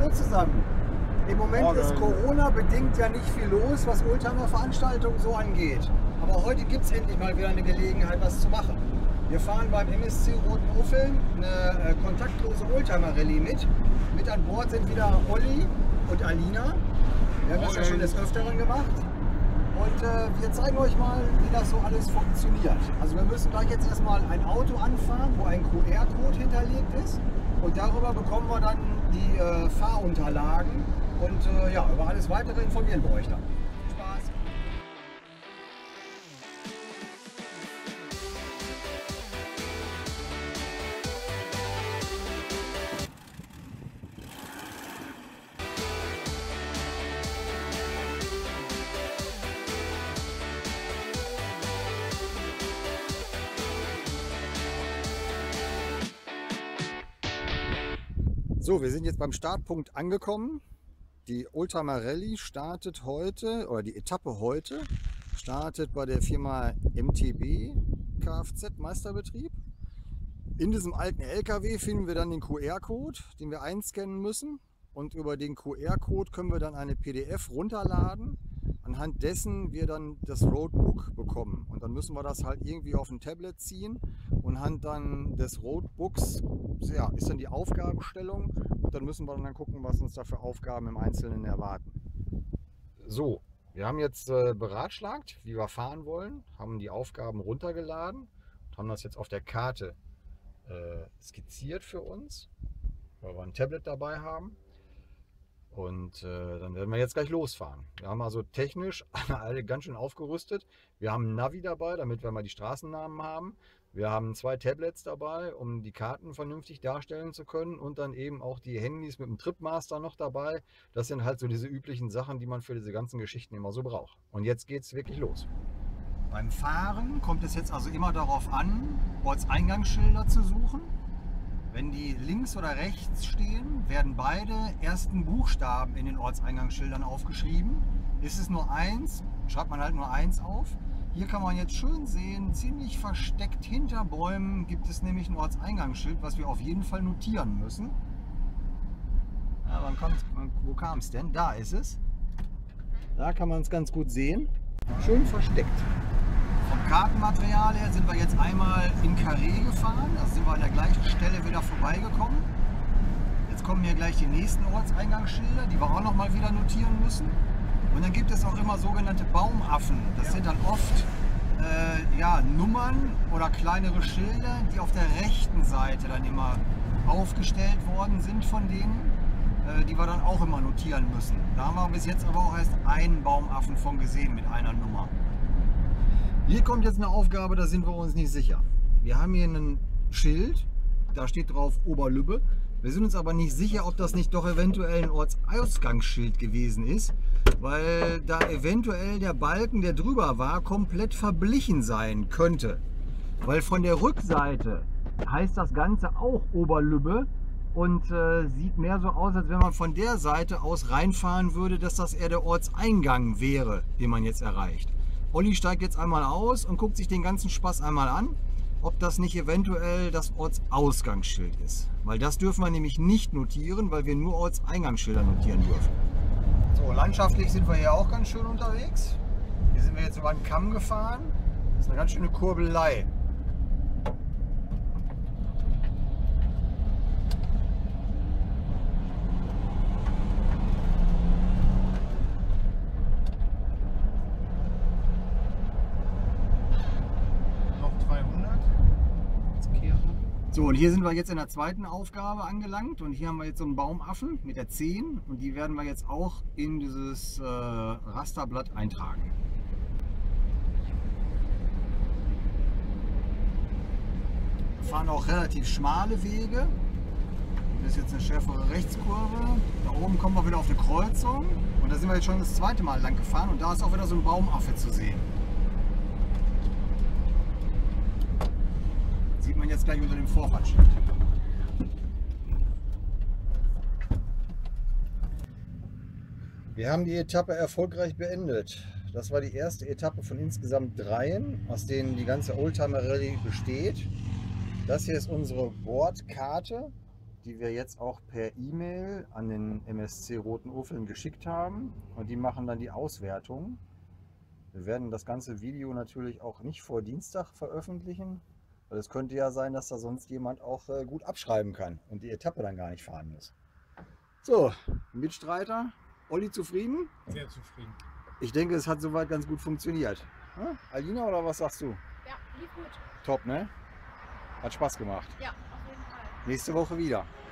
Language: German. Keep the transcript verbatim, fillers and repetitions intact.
Hallo zusammen. Im Moment Morgen. ist Corona-bedingt ja nicht viel los, was Oldtimer-Veranstaltungen so angeht. Aber heute gibt es endlich mal wieder eine Gelegenheit, was zu machen. Wir fahren beim M S C Roten Uffeln eine äh, kontaktlose Oldtimer-Rallye mit. Mit an Bord sind wieder Olli und Alina. Wir haben das ja schon des Öfteren gemacht. Und äh, wir zeigen euch mal, wie das so alles funktioniert. Also wir müssen gleich jetzt erstmal ein Auto anfahren, wo ein Q R-Code hinterlegt ist. Und darüber bekommen wir dann die äh, Fahrunterlagen. Und äh, ja, über alles Weitere informieren wir euch dann. Spaß! So, wir sind jetzt beim Startpunkt angekommen. Die Oldtimer Rallye startet heute, oder die Etappe heute, startet bei der Firma M T B Kfz Meisterbetrieb. In diesem alten L K W finden wir dann den Q R-Code, den wir einscannen müssen. Und über den Q R-Code können wir dann eine P D F runterladen, anhand dessen wir dann das Roadbook bekommen. Und dann müssen wir das halt irgendwie auf ein Tablet ziehen und anhand dann des Roadbooks, ja, ist dann die Aufgabenstellung. Und dann müssen wir dann gucken, was uns da für Aufgaben im Einzelnen erwarten. So, wir haben jetzt äh, beratschlagt, wie wir fahren wollen, haben die Aufgaben runtergeladen und haben das jetzt auf der Karte äh, skizziert für uns, weil wir ein Tablet dabei haben. Und äh, dann werden wir jetzt gleich losfahren. Wir haben also technisch alle ganz schön aufgerüstet. Wir haben ein Navi dabei, damit wir mal die Straßennamen haben. Wir haben zwei Tablets dabei, um die Karten vernünftig darstellen zu können. Und dann eben auch die Handys mit dem Tripmaster noch dabei. Das sind halt so diese üblichen Sachen, die man für diese ganzen Geschichten immer so braucht. Und jetzt geht es wirklich los. Beim Fahren kommt es jetzt also immer darauf an, Ortseingangsschilder zu suchen. Wenn die links oder rechts stehen, werden beide ersten Buchstaben in den Ortseingangsschildern aufgeschrieben. Ist es nur eins, schreibt man halt nur eins auf. Hier kann man jetzt schön sehen, ziemlich versteckt hinter Bäumen gibt es nämlich ein Ortseingangsschild, was wir auf jeden Fall notieren müssen. Ja, wann kommt's, wo kam es denn? Da ist es. Da kann man es ganz gut sehen. Schön versteckt. Vom Kartenmaterial her sind wir jetzt einmal in Carré gefahren, da sind wir an der gleichen Stelle wieder vorbeigekommen. Jetzt kommen hier gleich die nächsten Ortseingangsschilder, die wir auch noch mal wieder notieren müssen. Und dann gibt es auch immer sogenannte Baumaffen. Das sind dann oft äh, ja, Nummern oder kleinere Schilder, die auf der rechten Seite dann immer aufgestellt worden sind von denen, äh, die wir dann auch immer notieren müssen. Da haben wir bis jetzt aber auch erst einen Baumaffen von gesehen mit einer Nummer. Hier kommt jetzt eine Aufgabe, da sind wir uns nicht sicher. Wir haben hier ein Schild, da steht drauf Oberlübbe. Wir sind uns aber nicht sicher, ob das nicht doch eventuell ein Ortsausgangsschild gewesen ist, weil da eventuell der Balken, der drüber war, komplett verblichen sein könnte. Weil von der Rückseite heißt das Ganze auch Oberlübbe und äh, sieht mehr so aus, als wenn man von der Seite aus reinfahren würde, dass das eher der Ortseingang wäre, den man jetzt erreicht. Olli steigt jetzt einmal aus und guckt sich den ganzen Spaß einmal an, ob das nicht eventuell das Ortsausgangsschild ist. Weil das dürfen wir nämlich nicht notieren, weil wir nur Ortseingangsschilder notieren dürfen. So, landschaftlich sind wir hier auch ganz schön unterwegs. Hier sind wir jetzt über den Kamm gefahren. Das ist eine ganz schöne Kurbelei. So, und hier sind wir jetzt in der zweiten Aufgabe angelangt und hier haben wir jetzt so einen Baumaffen mit der zehn und die werden wir jetzt auch in dieses äh, Rasterblatt eintragen. Wir fahren auch relativ schmale Wege. Das ist jetzt eine schärfere Rechtskurve. Da oben kommen wir wieder auf eine Kreuzung und da sind wir jetzt schon das zweite Mal lang gefahren und da ist auch wieder so ein Baumaffe zu sehen. Sieht man jetzt gleich unter dem Vorfahrtsschild. Wir haben die Etappe erfolgreich beendet. Das war die erste Etappe von insgesamt dreien, aus denen die ganze Oldtimer Rallye besteht. Das hier ist unsere Bordkarte. die wir jetzt auch per E-Mail an den M S C Roten Uffeln geschickt haben. Und die machen dann die Auswertung. Wir werden das ganze Video natürlich auch nicht vor Dienstag veröffentlichen. Weil es könnte ja sein, dass da sonst jemand auch äh, gut abschreiben kann und die Etappe dann gar nicht fahren muss. So, Mitstreiter, Olli zufrieden? Sehr zufrieden. Ich denke, es hat soweit ganz gut funktioniert. Hm? Alina, oder was sagst du? Ja, lief gut. Top, ne? Hat Spaß gemacht. Ja, auf jeden Fall. Nächste Woche wieder.